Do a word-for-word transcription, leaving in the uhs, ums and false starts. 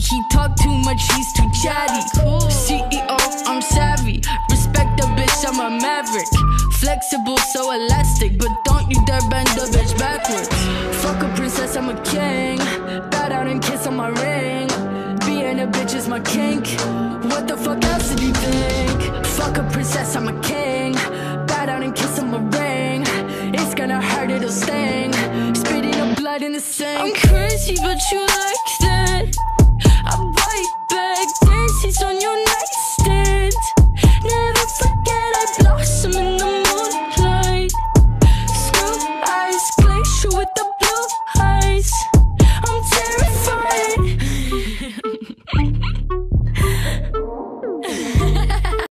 He talk too much, he's too chatty. C E O, I'm savvy. Respect the bitch, I'm a maverick. Flexible, so elastic, but don't you dare bend the bitch backwards. Fuck a princess, I'm a king. Bow down and kiss on my ring. Being a bitch is my kink. What the fuck else did you think? Fuck a princess, I'm a king.